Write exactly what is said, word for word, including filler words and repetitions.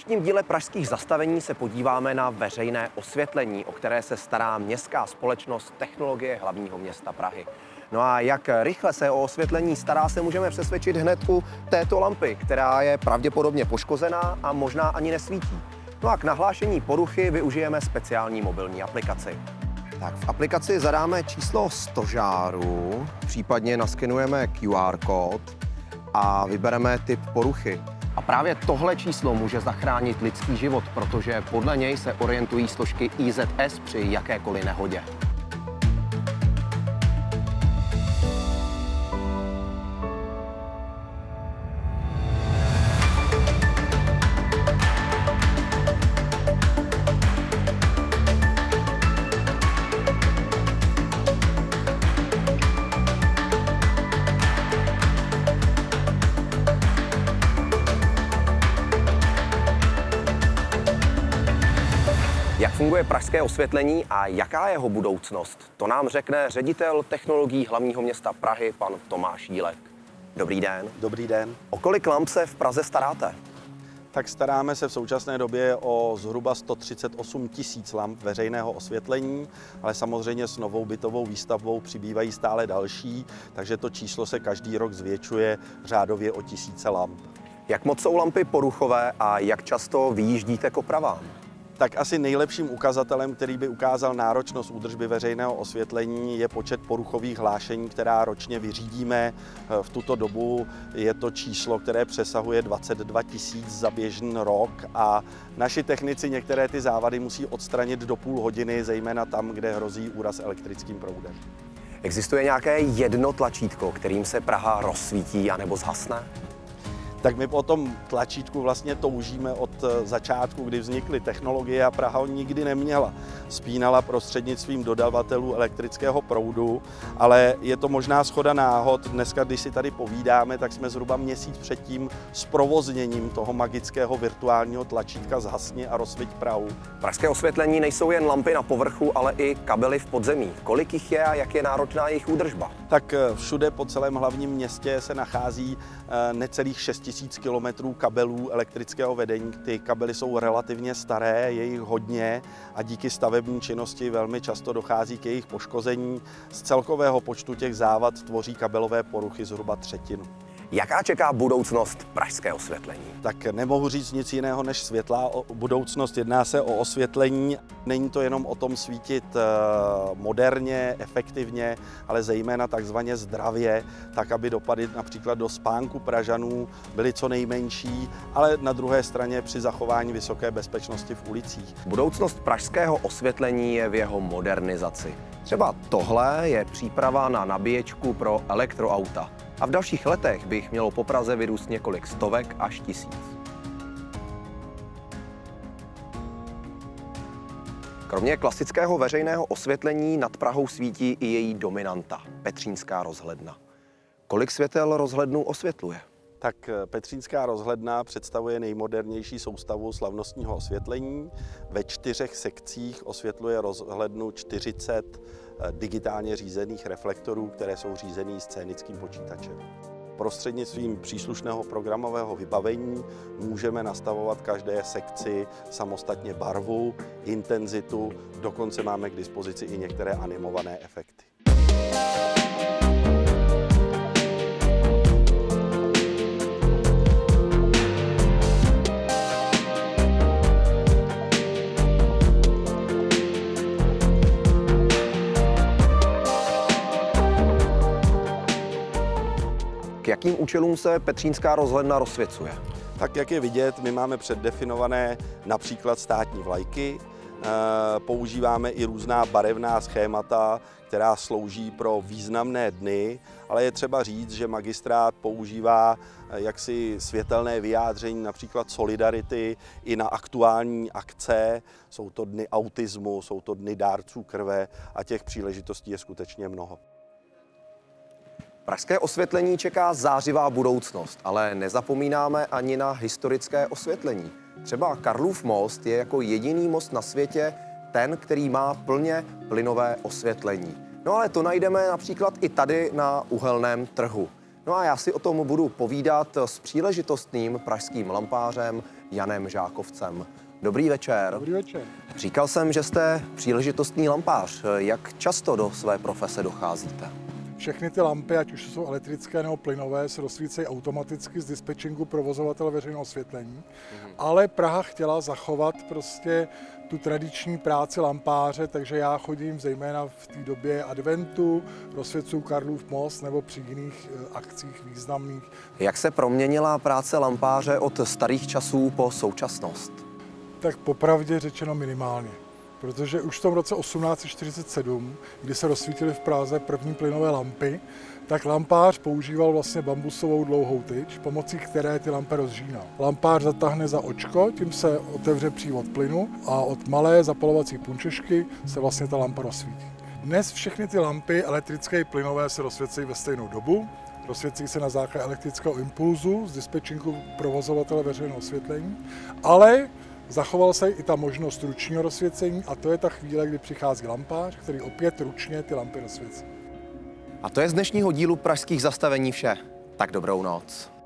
dnešním díle Pražských zastavení se podíváme na veřejné osvětlení, o které se stará městská společnost Technologie hlavního města Prahy. No a jak rychle se o osvětlení stará, se můžeme přesvědčit hned u této lampy, která je pravděpodobně poškozená a možná ani nesvítí. No a k nahlášení poruchy využijeme speciální mobilní aplikaci. Tak v aplikaci zadáme číslo stožáru, případně naskenujeme Q R kód a vybereme typ poruchy. A právě tohle číslo může zachránit lidský život, protože podle něj se orientují složky I Z S při jakékoliv nehodě. Jak funguje pražské osvětlení a jaká je jeho budoucnost? To nám řekne ředitel technologií hlavního města Prahy, pan Tomáš Jílek. Dobrý den. Dobrý den. O kolik lamp se v Praze staráte? Tak staráme se v současné době o zhruba sto třicet osm tisíc lamp veřejného osvětlení, ale samozřejmě s novou bytovou výstavbou přibývají stále další, takže to číslo se každý rok zvětšuje řádově o tisíce lamp. Jak moc jsou lampy poruchové a jak často vyjíždíte k opravám? Tak asi nejlepším ukazatelem, který by ukázal náročnost údržby veřejného osvětlení, je počet poruchových hlášení, která ročně vyřídíme. V tuto dobu je to číslo, které přesahuje dvacet dva tisíc za běžný rok a naši technici některé ty závady musí odstranit do půl hodiny, zejména tam, kde hrozí úraz elektrickým proudem. Existuje nějaké jedno tlačítko, kterým se Praha rozsvítí anebo zhasne? Tak my po tom tlačítku vlastně toužíme od začátku, kdy vznikly technologie a Praha ho nikdy neměla. Spínala prostřednictvím dodavatelů elektrického proudu, ale je to možná shoda náhod. Dneska, když si tady povídáme, tak jsme zhruba měsíc před tím zprovozněním toho magického virtuálního tlačítka Zhasni a rozsviť Prahu. Pražské osvětlení nejsou jen lampy na povrchu, ale i kabely v podzemí. Kolik jich je a jak je náročná jejich údržba? Tak všude po celém hlavním městě se nachází necelých šest tisíc kilometrů kabelů elektrického vedení. Ty kabely jsou relativně staré, je jich hodně a díky stavební činnosti velmi často dochází k jejich poškození. Z celkového počtu těch závad tvoří kabelové poruchy zhruba třetinu. Jaká čeká budoucnost pražské osvětlení? Tak nemohu říct nic jiného než světlá budoucnost. Jedná se o osvětlení. Není to jenom o tom svítit moderně, efektivně, ale zejména takzvaně zdravě, tak aby dopady například do spánku Pražanů byly co nejmenší, ale na druhé straně při zachování vysoké bezpečnosti v ulicích. Budoucnost pražského osvětlení je v jeho modernizaci. Třeba tohle je příprava na nabíječku pro elektroauta. A v dalších letech by jich mělo po Praze vyrůst několik stovek až tisíc. Kromě klasického veřejného osvětlení nad Prahou svítí i její dominanta, Petřínská rozhledna. Kolik světel rozhlednu osvětluje? Tak Petřínská rozhledna představuje nejmodernější soustavu slavnostního osvětlení. Ve čtyřech sekcích osvětluje rozhlednu čtyřicet digitálně řízených reflektorů, které jsou řízený scénickým počítačem. Prostřednictvím příslušného programového vybavení můžeme nastavovat každé sekci samostatně barvu, intenzitu, dokonce máme k dispozici i některé animované efekty. K jakým účelům se Petřínská rozhledna rozsvěcuje? Tak jak je vidět, my máme předdefinované například státní vlajky, používáme i různá barevná schémata, která slouží pro významné dny, ale je třeba říct, že magistrát používá jaksi světelné vyjádření například solidarity i na aktuální akce. Jsou to dny autismu, jsou to dny dárců krve a těch příležitostí je skutečně mnoho. Pražské osvětlení čeká zářivá budoucnost, ale nezapomínáme ani na historické osvětlení. Třeba Karlův most je jako jediný most na světě ten, který má plně plynové osvětlení. No ale to najdeme například i tady na Uhelném trhu. No a já si o tom budu povídat s příležitostným pražským lampářem Janem Žákovcem. Dobrý večer. Dobrý večer. Říkal jsem, že jste příležitostný lampář. Jak často do své profese docházíte? Všechny ty lampy, ať už jsou elektrické nebo plynové, se rozsvícejí automaticky z dispečingu provozovatele veřejného osvětlení. Mm. Ale Praha chtěla zachovat prostě tu tradiční práci lampáře, takže já chodím zejména v té době adventu, rozsvěcuju Karlův most nebo při jiných akcích významných. Jak se proměnila práce lampáře od starých časů po současnost? Tak popravdě řečeno minimálně. Protože už v tom roce osmnáct set čtyřicet sedm, kdy se rozsvítily v Praze první plynové lampy, tak lampář používal vlastně bambusovou dlouhou tyč, pomocí které ty lampy rozžínal. Lampář zatáhne za očko, tím se otevře přívod plynu a od malé zapalovací punčešky se vlastně ta lampa rozsvítí. Dnes všechny ty lampy elektrické i plynové se rozsvěcí ve stejnou dobu. Rozsvěcí se na základě elektrického impulzu z dispečinku provozovatele veřejného osvětlení, ale zachoval se i ta možnost ručního rozsvěcení a to je ta chvíle, kdy přichází lampář, který opět ručně ty lampy rozsvěcí. A to je z dnešního dílu Pražských zastavení vše. Tak dobrou noc.